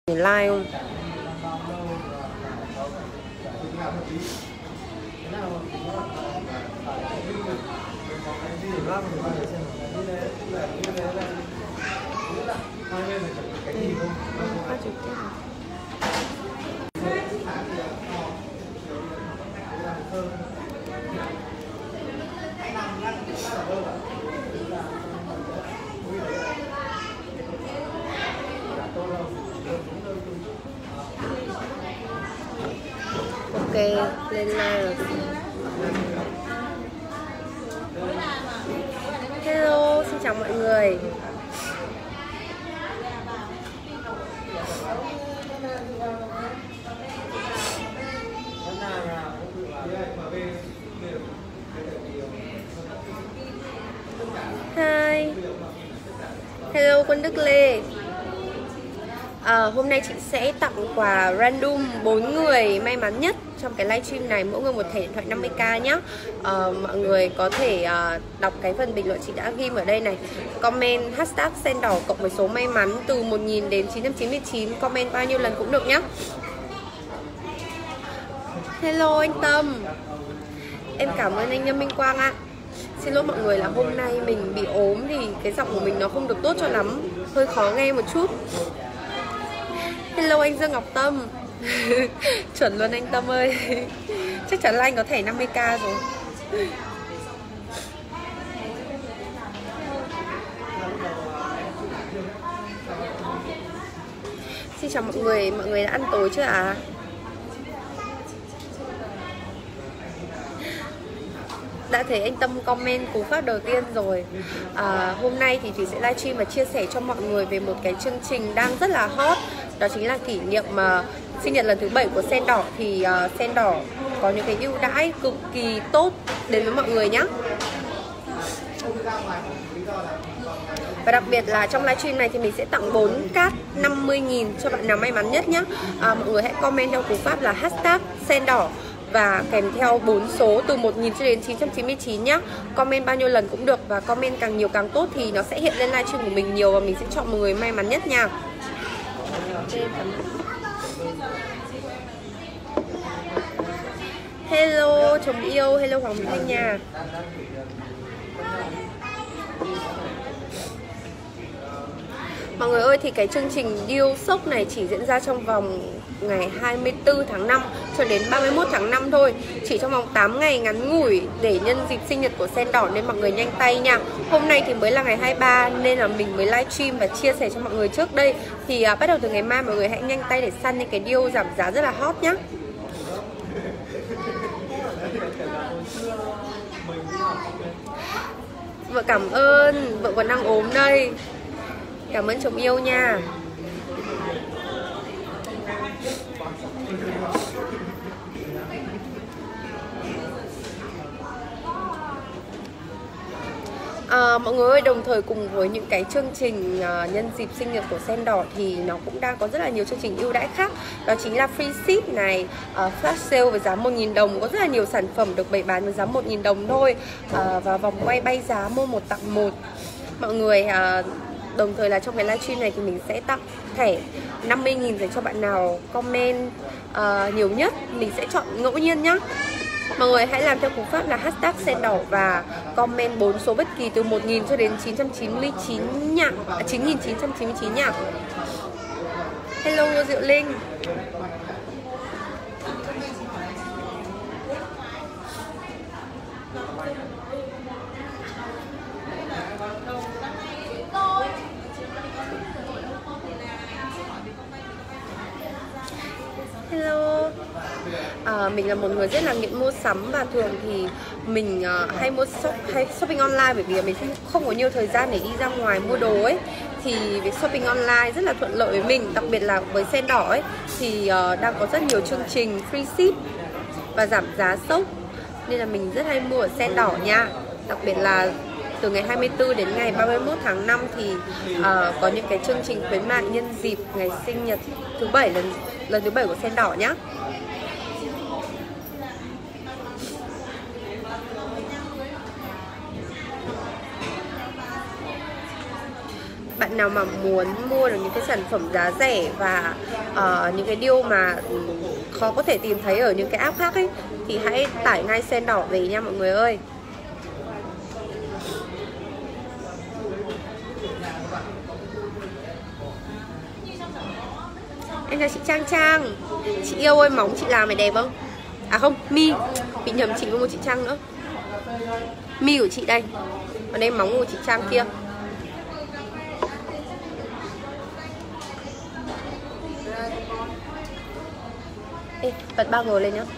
Like không? Phát trực tiếp. Ok, lên like rồi. Hello, xin chào mọi người. Hi. Hello Quân Đức Lê. Hôm nay chị sẽ tặng quà random 4 người may mắn nhất trong cái livestream này, mỗi người một thẻ điện thoại 50k nhé. Mọi người có thể đọc cái phần bình luận chị đã ghi ở đây này, comment hashtag sen đỏ cộng với số may mắn từ 1000 đến 999, comment bao nhiêu lần cũng được nhé. Hello anh Tâm. Em cảm ơn anh Nhâm Minh Quang ạ. Xin lỗi mọi người là hôm nay mình bị ốm thì cái giọng của mình nó không được tốt cho lắm, hơi khó nghe một chút. Hello anh Dương Ngọc Tâm. Chuẩn luôn anh Tâm ơi. Chắc chắn là anh có thẻ 50k rồi. Xin chào mọi người đã ăn tối chưa ạ? Đã thấy anh Tâm comment cú pháp đầu tiên rồi. Hôm nay thì Thủy sẽ livestream và chia sẻ cho mọi người về một cái chương trình đang rất là hot. Đó chính là kỷ niệm sinh nhật lần thứ 7 của Sen Đỏ. Thì Sen Đỏ có những cái ưu đãi cực kỳ tốt đến với mọi người nhé. Và đặc biệt là trong livestream này thì mình sẽ tặng 4 card 50.000 cho bạn nào may mắn nhất nhé. Mọi người hãy comment theo cú pháp là hashtag Sen Đỏ và kèm theo 4 số từ 1000 cho đến 999 nhá. Comment bao nhiêu lần cũng được, và comment càng nhiều càng tốt thì nó sẽ hiện lên livestream của mình nhiều và mình sẽ chọn một người may mắn nhất nha. Hello chồng yêu, hello Hoàng Mỹ Linh nha. Mọi người ơi, thì cái chương trình deal sốc này chỉ diễn ra trong vòng ngày 24 tháng 5 cho đến 31 tháng 5 thôi. Chỉ trong vòng 8 ngày ngắn ngủi để nhân dịp sinh nhật của Sen Đỏ nên mọi người nhanh tay nha. Hôm nay thì mới là ngày 23 nên là mình mới livestream và chia sẻ cho mọi người trước đây. Thì bắt đầu từ ngày mai mọi người hãy nhanh tay để săn những cái deal giảm giá rất là hot nhá. Vợ cảm ơn, vợ còn đang ốm đây. Cảm ơn chồng yêu nha. Mọi người ơi, đồng thời cùng với những cái chương trình nhân dịp sinh nhật của Sen Đỏ thì nó cũng đang có rất là nhiều chương trình ưu đãi khác. Đó chính là free ship này, flash sale với giá 1.000 đồng. Có rất là nhiều sản phẩm được bày bán với giá 1.000 đồng thôi. Và vòng quay bay giá mua 1 tặng 1. Mọi người đồng thời là trong cái livestream này thì mình sẽ tặng thẻ 50.000 dành cho bạn nào comment nhiều nhất. Mình sẽ chọn ngẫu nhiên nhá. Mọi người hãy làm theo cú pháp là hashtag Sen Đỏ và comment 4 số bất kỳ từ 1000 cho đến 999 nhá. 9.999 nhá. Hello Diệu Linh. Hello. Mình là một người rất là nghiện mua sắm và thường thì mình hay shopping online bởi vì mình không có nhiều thời gian để đi ra ngoài mua đồ ấy. Thì việc shopping online rất là thuận lợi với mình, đặc biệt là với Sen Đỏ ấy thì đang có rất nhiều chương trình free ship và giảm giá sốc nên là mình rất hay mua ở Sen Đỏ nha. Đặc biệt là từ ngày 24 đến ngày 31 tháng 5 thì có những cái chương trình khuyến mại nhân dịp ngày sinh nhật thứ 7 lần thứ 7 của Sen Đỏ nhá. Bạn nào mà muốn mua được những cái sản phẩm giá rẻ và những cái deal mà khó có thể tìm thấy ở những cái app khác ấy, thì hãy tải ngay Sen Đỏ về nha mọi người ơi. Em chào chị Trang Trang. Chị yêu ơi, móng chị làm này đẹp không? À không, mi bị nhầm chị với một chị Trang nữa. Mi của chị đây, còn đây móng của chị Trang kia. Ê, bật 3G lên nhá.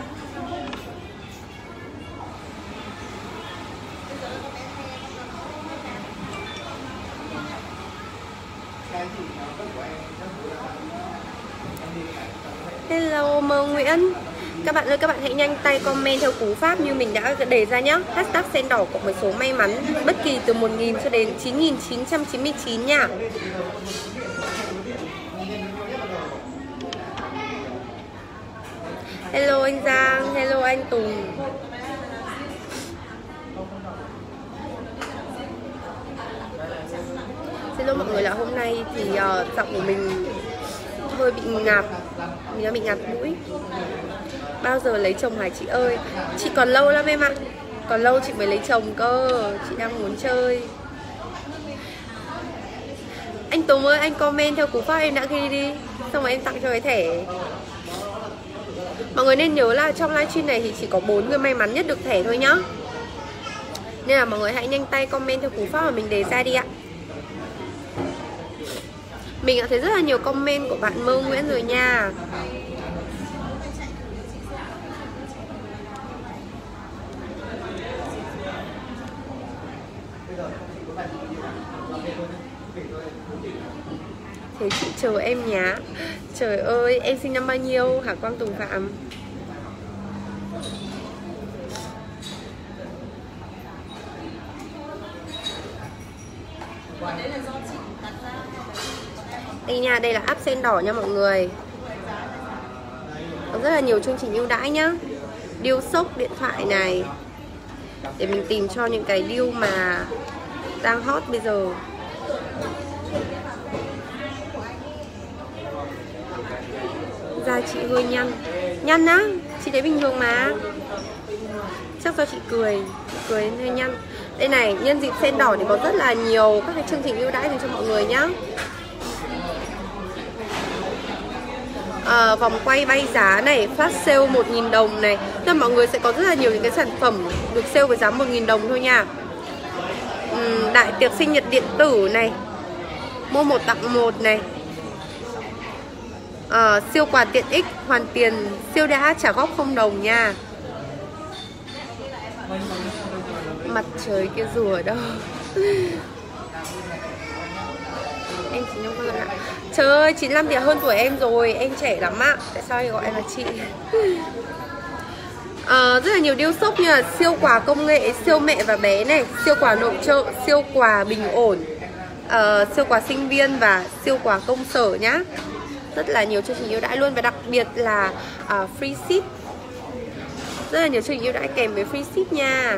Hello Mơ Nguyễn. Các bạn ơi, các bạn hãy nhanh tay comment theo cú pháp như mình đã đề ra nhé. Hashtag Sen Đỏ cộng với số may mắn bất kỳ từ 1.000 cho đến 9.999 nha. Hello anh Giang, hello anh Tùng. Xin lỗi mọi người là hôm nay thì giọng của mình hơi bị ngạt. Mình đã bị ngạt mũi. Bao giờ lấy chồng hả chị ơi? Chị còn lâu lắm em ạ. Còn lâu chị mới lấy chồng cơ. Chị đang muốn chơi. Anh Tùng ơi, anh comment theo cú pháp em đã ghi đi, xong rồi em tặng cho cái thẻ. Mọi người nên nhớ là trong livestream này thì chỉ có 4 người may mắn nhất được thẻ thôi nhá. Nên là mọi người hãy nhanh tay comment theo cú pháp mà mình đề ra đi ạ. Mình đã thấy rất là nhiều comment của bạn Mơ Nguyễn rồi nha. Thế chị chờ em nhá. Trời ơi, em sinh năm bao nhiêu hả Quang Tùng Phạm? Đây nha, đây là app Sen Đỏ nha mọi người. Có rất là nhiều chương trình ưu đãi nhá. Deal sốc điện thoại này. Để mình tìm cho những cái deal mà đang hot bây giờ. Da chị hơi nhăn. Nhăn á? Chị thấy bình thường mà. Chắc do chị cười nên hơi nhăn. Đây này, nhân dịp Sen Đỏ thì có rất là nhiều các cái chương trình ưu đãi dành cho mọi người nhá. Vòng quay bay giá này, flash sale 1.000 đồng này. Tức mọi người sẽ có rất là nhiều những cái sản phẩm được sale với giá 1.000 đồng thôi nha. Đại tiệc sinh nhật điện tử này, mua 1 tặng 1 này. Siêu quà tiện ích, hoàn tiền siêu đã trả góp 0 đồng nha. Mặt trời kia rùa ở đâu? Em 95 con ạ. Trời ơi, 95 thì hơn tuổi em rồi. Em trẻ lắm ạ. Tại sao gọi em là chị? Rất là nhiều deal sốc như là siêu quà công nghệ, siêu mẹ và bé này, siêu quà nội trợ, siêu quà bình ổn, siêu quà sinh viên và siêu quà công sở nhá. Rất là nhiều chương trình ưu đãi luôn. Và đặc biệt là free ship. Rất là nhiều chương trình ưu đãi kèm với free ship nha.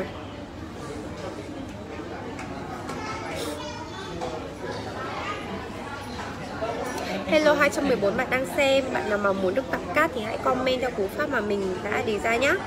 Hello 214 bạn đang xem. Bạn nào mà muốn được tặng cát thì hãy comment theo cú pháp mà mình đã đề ra nhé.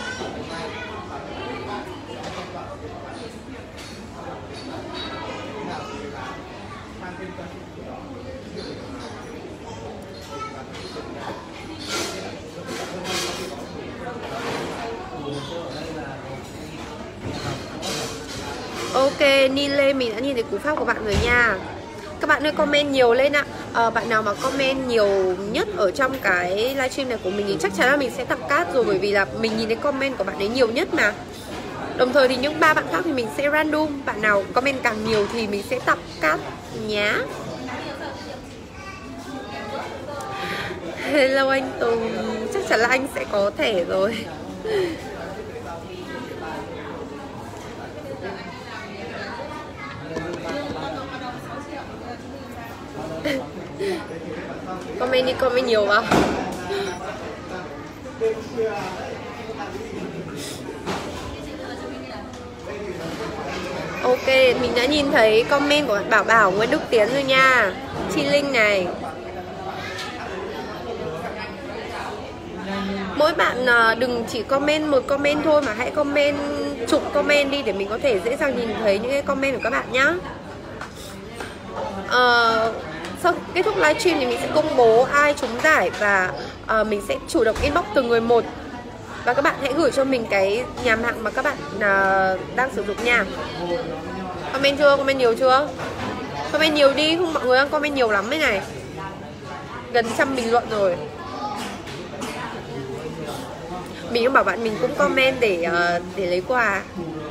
Ok, Nile mình đã nhìn thấy cú pháp của bạn rồi nha. Các bạn ơi comment nhiều lên ạ. Bạn nào mà comment nhiều nhất ở trong cái livestream này của mình thì chắc chắn là mình sẽ tặng cát rồi. Bởi vì là mình nhìn thấy comment của bạn ấy nhiều nhất mà. Đồng thời thì những 3 bạn khác thì mình sẽ random. Bạn nào comment càng nhiều thì mình sẽ tặng cát nhá. Hello anh Tùng. Chắc chắn là anh sẽ có thẻ rồi. Comment nhiều vào. Ok, mình đã nhìn thấy comment của bạn Bảo Bảo, Nguyễn Đức Tiến rồi nha. Chi Linh này. Mỗi bạn đừng chỉ comment một comment thôi mà hãy comment chục comment đi để mình có thể dễ dàng nhìn thấy những cái comment của các bạn nhá. Sau kết thúc livestream thì mình sẽ công bố ai trúng giải và mình sẽ chủ động inbox từng người một. Và các bạn hãy gửi cho mình cái nhà mạng mà các bạn đang sử dụng nha. Comment chưa? Comment nhiều chưa? Comment nhiều đi, không mọi người đang comment nhiều lắm đấy này. Gần 100 bình luận rồi. Mình cũng bảo bạn mình cũng comment để lấy quà.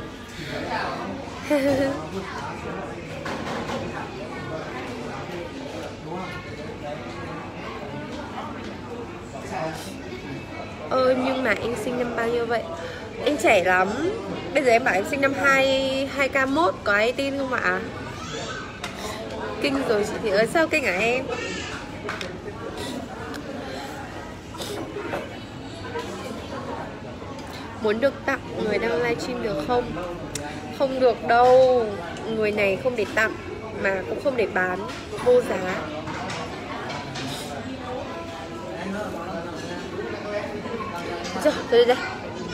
Nhưng mà em sinh năm bao nhiêu vậy? Em trẻ lắm. Bây giờ em bảo em sinh năm 2K1, có ai tin không ạ? Kinh rồi chị Thị ơi, sao kinh hả em? Muốn được tặng người đang livestream được không? Không được đâu. Người này không để tặng mà cũng không để bán, vô giá. Rồi, tới đây.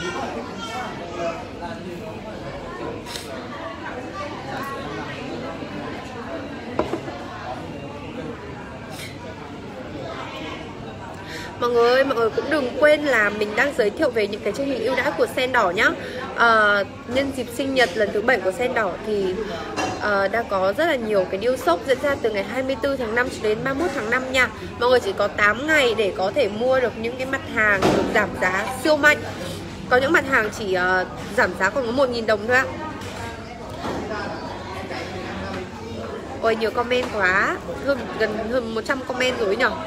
Mọi người cũng đừng quên là mình đang giới thiệu về những cái chương trình ưu đãi của Sen Đỏ nhá. Nhân dịp sinh nhật lần thứ 7 của Sen Đỏ thì đang có rất là nhiều cái deal sốc diễn ra từ ngày 24 tháng 5 cho đến 31 tháng 5 nha. Mọi người chỉ có 8 ngày để có thể mua được những cái mặt hàng được giảm giá siêu mạnh. Có những mặt hàng chỉ giảm giá còn có 1.000 đồng thôi ạ. Ôi nhiều comment quá, gần hơn 100 comment rồi nhỉ.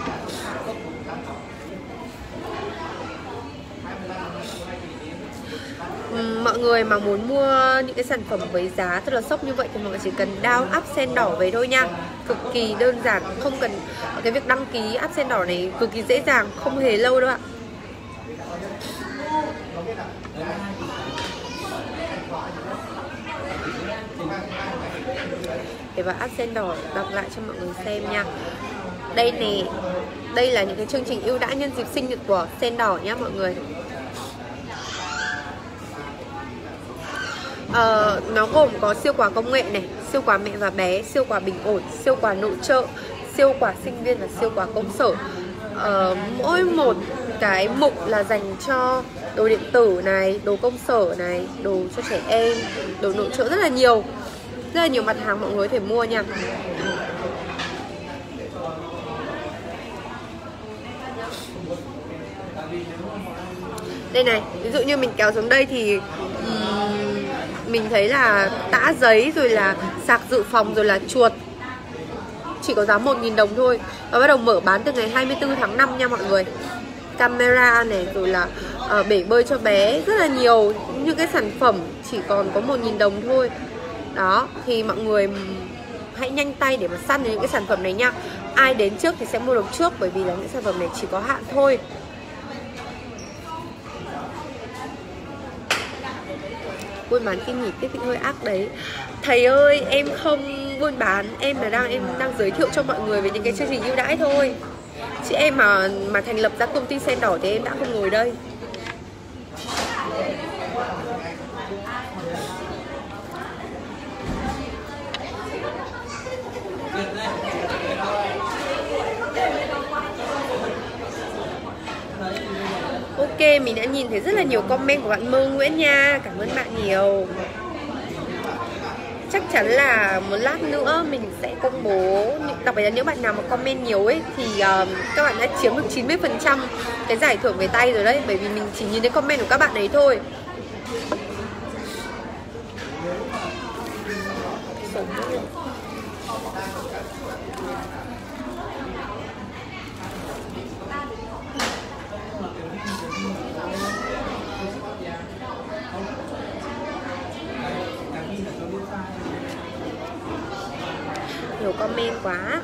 Mọi người mà muốn mua những cái sản phẩm với giá rất là sốc như vậy thì mọi người chỉ cần download app Sen Đỏ về thôi nha. Cực kỳ đơn giản, không cần cái việc đăng ký app Sen Đỏ này cực kỳ dễ dàng, không hề lâu đâu ạ. Để vào app Sen Đỏ đọc lại cho mọi người xem nha. Đây nè, đây là những cái chương trình ưu đãi nhân dịp sinh nhật của Sen Đỏ nhá mọi người. Nó gồm có siêu quà công nghệ này, siêu quà mẹ và bé, siêu quà bình ổn, siêu quà nội trợ, siêu quà sinh viên và siêu quà công sở. Mỗi một cái mục là dành cho đồ điện tử này, đồ công sở này, đồ cho trẻ em, đồ nội trợ, rất là nhiều mặt hàng mọi người có thể mua nha. Đây này, ví dụ như mình kéo xuống đây thì mình thấy là tã giấy, rồi là sạc dự phòng, rồi là chuột chỉ có giá 1.000 đồng thôi. Và bắt đầu mở bán từ ngày 24 tháng 5 nha mọi người. Camera này, rồi là bể bơi cho bé, rất là nhiều những cái sản phẩm chỉ còn có 1.000 đồng thôi. Đó, thì mọi người hãy nhanh tay để mà săn những cái sản phẩm này nha. Ai đến trước thì sẽ mua được trước, bởi vì là những sản phẩm này chỉ có hạn thôi. Buôn bán kinh nghỉ tiếp thị hơi ác đấy. Thầy ơi, em không buôn bán, em đang giới thiệu cho mọi người về những cái chương trình ưu đãi thôi. Chứ em mà thành lập ra công ty Sen Đỏ thì em đã không ngồi đây. Ok, mình đã nhìn thấy rất là nhiều comment của bạn Mơ Nguyễn nha. Cảm ơn bạn nhiều. Chắc chắn là một lát nữa mình sẽ công bố, đặc biệt là những bạn nào mà comment nhiều ấy thì các bạn đã chiếm được 90% cái giải thưởng về tay rồi đấy. Bởi vì mình chỉ nhìn thấy comment của các bạn ấy thôi. Nhiều comment quá.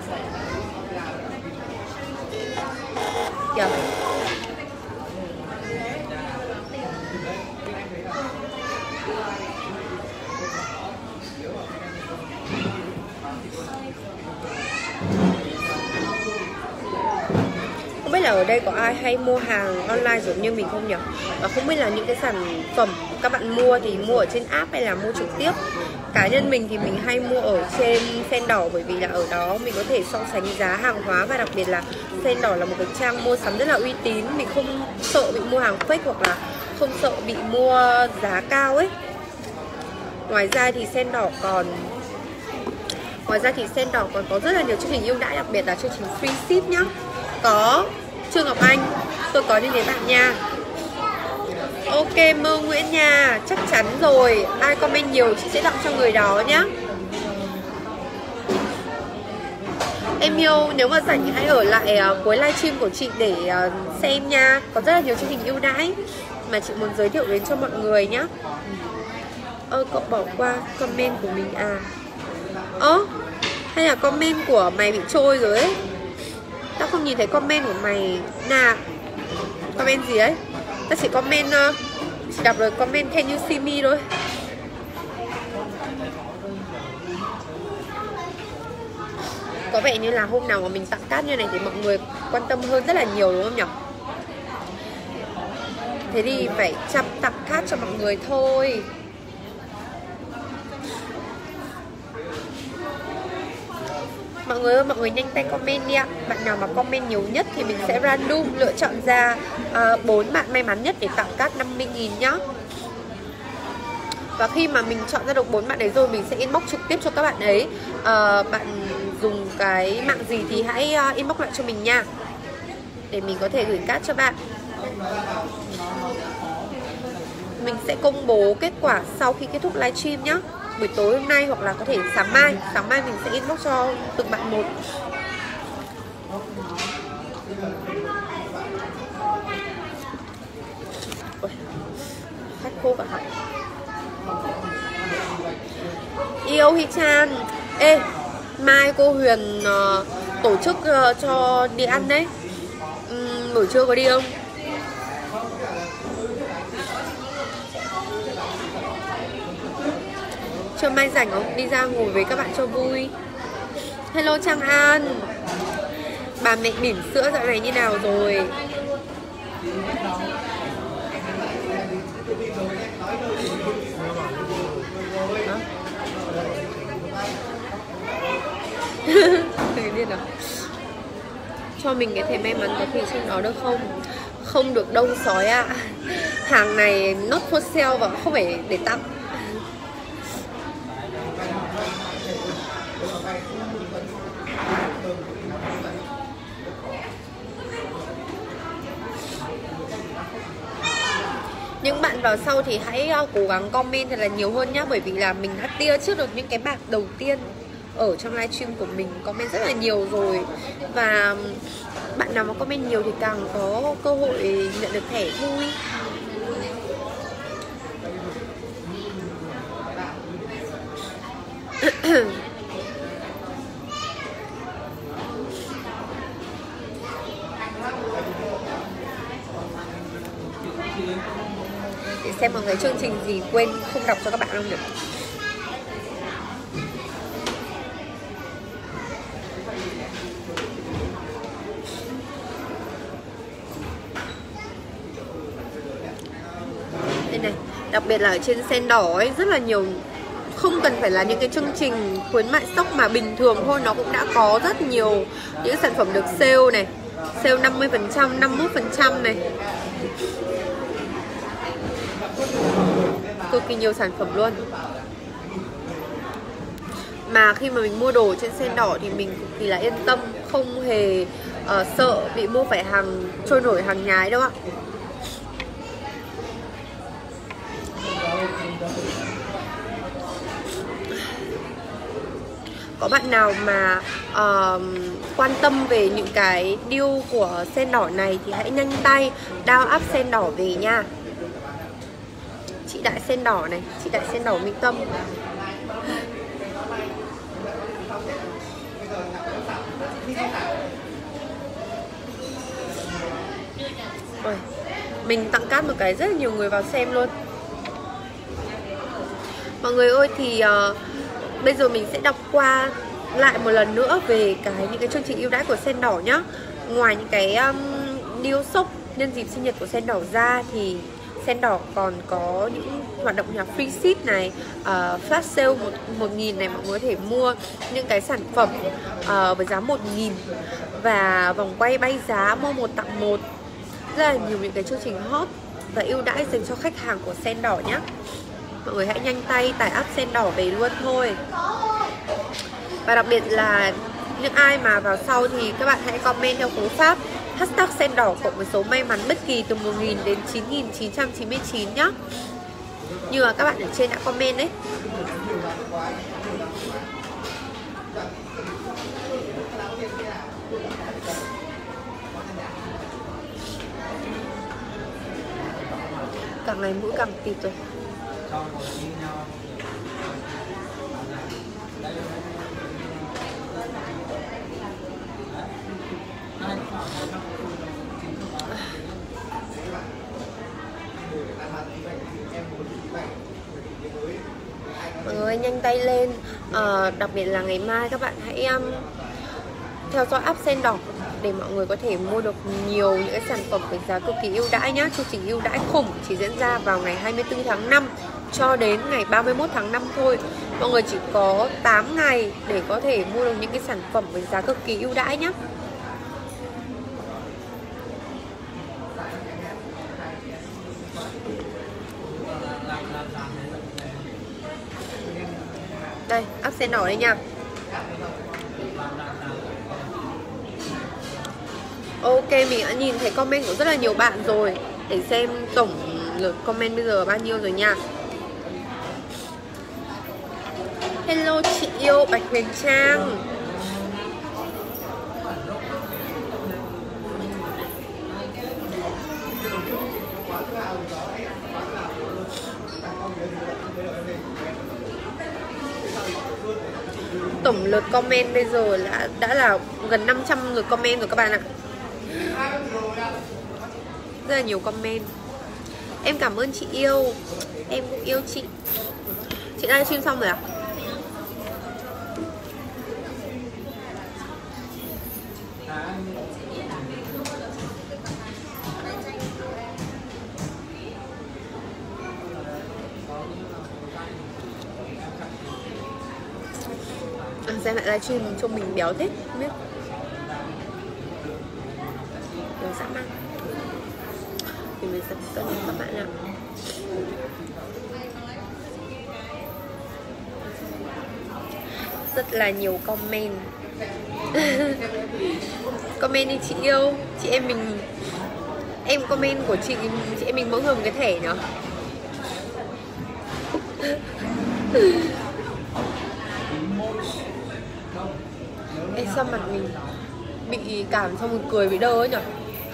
Kìa. là ở đây có ai hay mua hàng online giống như mình không nhỉ? Và không biết là những cái sản phẩm các bạn mua thì mua ở trên app hay là mua trực tiếp. Cá nhân mình thì mình hay mua ở trên Sen Đỏ, bởi vì là ở đó mình có thể so sánh giá hàng hóa, và đặc biệt là Sen Đỏ là một cái trang mua sắm rất là uy tín. Mình không sợ bị mua hàng fake hoặc là không sợ bị mua giá cao ấy. Ngoài ra thì Sen Đỏ còn có rất là nhiều chương trình ưu đãi, đặc biệt là chương trình free ship nhá. Có Trương Ngọc Anh, tôi có như thế bạn nha. Ok, Mơ Nguyễn nha, chắc chắn rồi. Ai comment nhiều chị sẽ tặng cho người đó nhá. Em yêu, nếu mà rảnh thì hãy ở lại cuối livestream của chị để xem nha. Có rất là nhiều chương trình ưu đãi mà chị muốn giới thiệu đến cho mọi người nhá. Cậu bỏ qua comment của mình à? Hay là comment của mày bị trôi rồi ấy? Tao không nhìn thấy comment của mày nè. Comment gì ấy? Tao chỉ comment, chỉ đọc được comment can you see me thôi. Có vẻ như là hôm nào mà mình tặng cát như này thì mọi người quan tâm hơn rất là nhiều, đúng không nhỉ? Thế thì phải chăm tặng cát cho mọi người thôi. Mọi người ơi, mọi người nhanh tay comment đi ạ. Bạn nào mà comment nhiều nhất thì mình sẽ random lựa chọn ra 4 bạn may mắn nhất để tặng cát 50.000 nhá. Và khi mà mình chọn ra được 4 bạn đấy rồi, mình sẽ inbox trực tiếp cho các bạn ấy. Bạn dùng cái mạng gì thì hãy inbox lại cho mình nha, để mình có thể gửi cát cho bạn. Mình sẽ công bố kết quả sau khi kết thúc livestream nhá, buổi tối hôm nay hoặc là có thể sáng mai. Sáng mai mình sẽ inbox cho từng bạn một. Ôi, khách khô cả họng. Yêu Hi Chan. Ê, mai cô Huyền tổ chức cho đi ăn đấy. Buổi trưa có đi không? Trưa mai rảnh không? Đi ra ngồi với các bạn cho vui. Hello Trang An. Bà mẹ bỉm sữa dạo này như nào rồi? Cho mình cái thẻ may mắn có thể trên đó được không? Không được đâu sói ạ. Hàng này not for sale và không phải để tặng. Những bạn vào sau thì hãy cố gắng comment thật là nhiều hơn nhá, bởi vì là mình đã tia trước được những cái bạc đầu tiên ở trong livestream của mình, comment rất là nhiều rồi. Và bạn nào mà comment nhiều thì càng có cơ hội nhận được thẻ vui. Để xem mọi người chương trình gì quên không đọc cho các bạn không được. Đây này, đặc biệt là ở trên Sen Đỏ ấy, rất là nhiều, không cần phải là những cái chương trình khuyến mại sốc mà bình thường thôi, nó cũng đã có rất nhiều những sản phẩm được sale này, sale 50%, 51% này. Cực kỳ nhiều sản phẩm luôn. Mà khi mà mình mua đồ trên Sen Đỏ thì mình cực kỳ là yên tâm, không hề sợ bị mua phải hàng trôi nổi, hàng nhái đâu ạ. Có bạn nào mà quan tâm về những cái deal của Sen Đỏ này thì hãy nhanh tay download app Sen Đỏ về nha. Chị Đại Sen Đỏ này, chị Đại Sen Đỏ Mỹ Tâm. Ôi, mình tặng cát một cái rất là nhiều người vào xem luôn. Mọi người ơi, thì bây giờ mình sẽ đọc qua lại một lần nữa về những cái chương trình ưu đãi của Sen Đỏ nhá. Ngoài những cái deal shop nhân dịp sinh nhật của Sen Đỏ ra thì Sen Đỏ còn có những hoạt động như là free ship này, flash sale 1.000 này, mọi người có thể mua những cái sản phẩm với giá 1.000 và vòng quay bay giá mua 1 tặng 1. Rất là nhiều những cái chương trình hot và ưu đãi dành cho khách hàng của Sen Đỏ nhé. Mọi người hãy nhanh tay tải app Sen Đỏ về luôn thôi. Và đặc biệt là những ai mà vào sau thì các bạn hãy comment theo cú pháp hashtag Sen Đỏ cộng với số may mắn bất kỳ từ 1.000 đến 9.999 nhé, như là các bạn ở trên đã comment đấy. Càng ngày mũi càng tịt rồi. Mọi người nhanh tay lên. Đặc biệt là ngày mai các bạn hãy theo dõi app Sen Đỏ để mọi người có thể mua được nhiều những cái sản phẩm với giá cực kỳ ưu đãi nhá. Chương trình ưu đãi khủng chỉ diễn ra vào ngày 24 tháng 5 cho đến ngày 31 tháng 5 thôi. Mọi người chỉ có 8 ngày để có thể mua được những cái sản phẩm với giá cực kỳ ưu đãi nhá. Đây, app Sen Đỏ đây nha. Ok, mình đã nhìn thấy comment của rất là nhiều bạn rồi. Để xem tổng lượt comment bây giờ bao nhiêu rồi nha. Hello chị yêu Bạch Huyền Trang. Tổng lượt comment bây giờ đã là gần 500 lượt comment rồi các bạn ạ. Rất là nhiều comment. Em cảm ơn chị yêu. Em cũng yêu chị. Chị livestream xong rồi à? Xem lại livestream cho mình béo thế, không biết. Béo dã man. Thì mình sẽ cân các bạn ạ. Rất là nhiều comment. Comment đi chị yêu. Chị em mình, em comment của chị em mình mỗi người một cái thẻ nhở. Ê, sao mặt mình bị cảm xong mình cười bị đơ ấy nhở.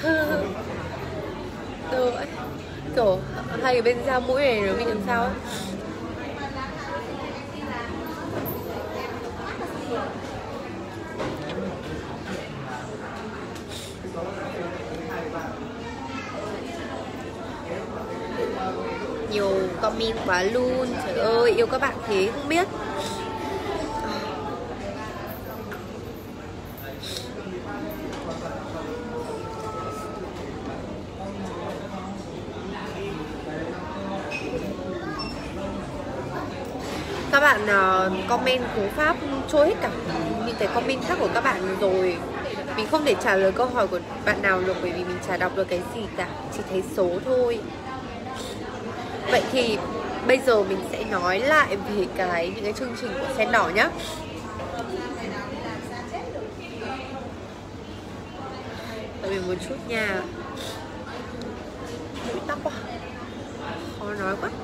Đơ ấy. Kiểu hai cái bên da mũi này nó bị làm sao ấy. Nhiều comment quá luôn. Trời ơi, yêu các bạn thế không biết. Các bạn comment cú pháp trôi hết cả những cái comment khác của các bạn rồi. Mình không thể trả lời câu hỏi của bạn nào được bởi vì mình chả đọc được cái gì cả, chỉ thấy số thôi. Vậy thì bây giờ mình sẽ nói lại về những cái chương trình của Sen Đỏ nhá. Đợi mình một chút nha. Mũi tắc quá, khó nói quá.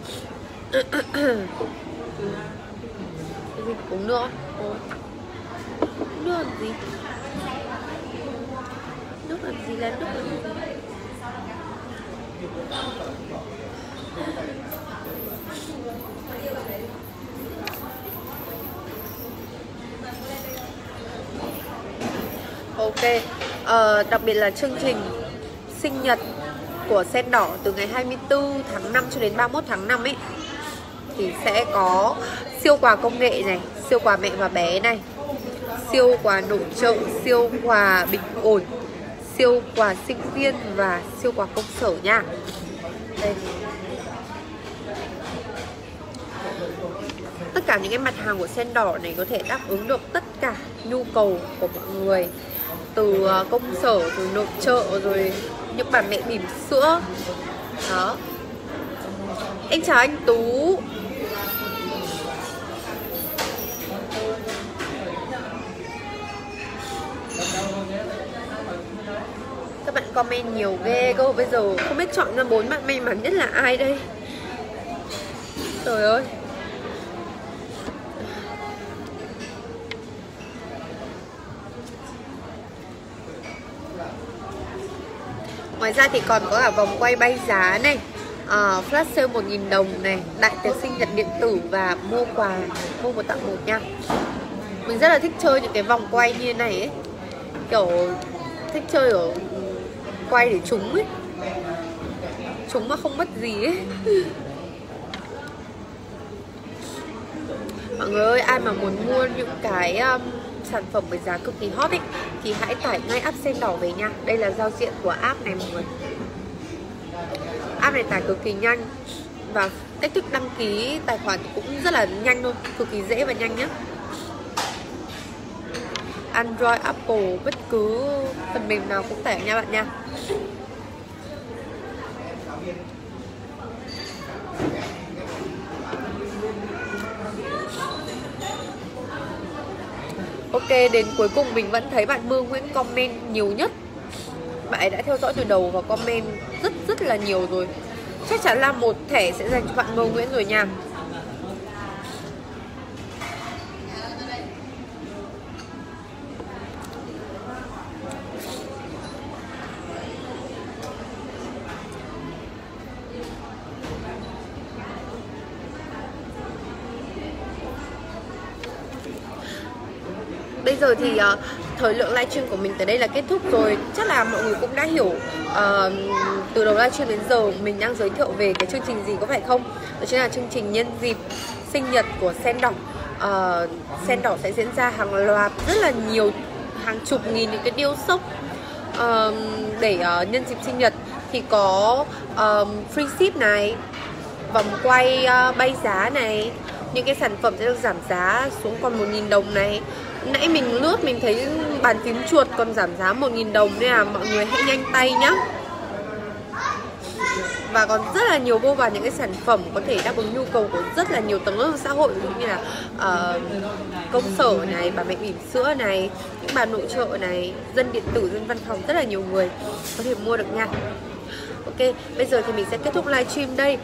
Uống nước. Nước làm gì? Nước làm gì là nước làm gì? Ok, đặc biệt là chương trình sinh nhật của Sen Đỏ từ ngày 24 tháng 5 cho đến 31 tháng 5 ấy thì sẽ có siêu quà công nghệ này, siêu quà mẹ và bé này, siêu quà nội trợ, siêu quà bình ổn, siêu quà sinh viên và siêu quà công sở nha. Đây. Tất cả những cái mặt hàng của Sen Đỏ này có thể đáp ứng được tất cả nhu cầu của mọi người, từ công sở, rồi nội trợ, rồi những bà mẹ bỉm sữa. Đó. Em chào anh Tú. Các bạn comment nhiều ghê cơ. Bây giờ không biết chọn ra 4 bạn may mắn nhất là ai đây. Trời ơi. Ngoài ra thì còn có cả vòng quay bay giá này, flash sale 1.000 đồng này, đại tiệc sinh nhật điện tử và mua quà, mua một tặng một nha. Mình rất là thích chơi những cái vòng quay như này ấy. Kiểu thích chơi ở quay để trúng ấy, trúng mà không mất gì ấy. Mọi người ơi, ai mà muốn mua những cái sản phẩm với giá cực kỳ hot ấy thì hãy tải ngay app Sen Đỏ về nha. Đây là giao diện của app này mọi người. App này tải cực kỳ nhanh và cách thức đăng ký tài khoản cũng rất là nhanh thôi, cực kỳ dễ và nhanh nhé. Android, Apple, bất cứ phần mềm nào cũng tải nha bạn nha. Ok, đến cuối cùng mình vẫn thấy bạn Mưa Nguyễn comment nhiều nhất. Bạn ấy đã theo dõi từ đầu và comment rất là nhiều rồi. Chắc chắn là một thẻ sẽ dành cho bạn Mưa Nguyễn rồi nha. Bây giờ thì thời lượng livestream của mình tới đây là kết thúc rồi. Chắc là mọi người cũng đã hiểu từ đầu livestream đến giờ mình đang giới thiệu về cái chương trình gì có phải không? Đó chính là chương trình nhân dịp sinh nhật của Sen Đỏ. Sen Đỏ sẽ diễn ra hàng loạt rất là nhiều, hàng chục nghìn những cái deal sốc để nhân dịp sinh nhật. Thì có free ship này, vòng quay bay giá này, những cái sản phẩm sẽ được giảm giá xuống còn 1.000 đồng này. Nãy mình lướt mình thấy bàn phím chuột còn giảm giá 1.000 đồng nên là mọi người hãy nhanh tay nhá. Và còn rất là nhiều vô vàn những cái sản phẩm có thể đáp ứng nhu cầu của rất là nhiều tầng lớp xã hội, ví dụ như là công sở này, bà mẹ bỉm sữa này, những bà nội trợ này, dân điện tử, dân văn phòng, rất là nhiều người có thể mua được nha. Ok, bây giờ thì mình sẽ kết thúc livestream đây.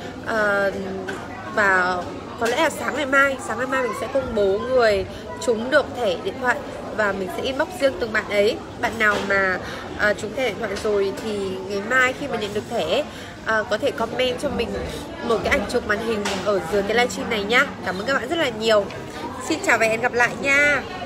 Và có lẽ là sáng ngày mai mình sẽ công bố người trúng được thẻ điện thoại và mình sẽ inbox riêng từng bạn ấy. Bạn nào mà trúng thẻ điện thoại rồi thì ngày mai khi mà nhận được thẻ có thể comment cho mình một cái ảnh chụp màn hình ở dưới cái livestream này nhá. Cảm ơn các bạn rất là nhiều. Xin chào và hẹn gặp lại nha.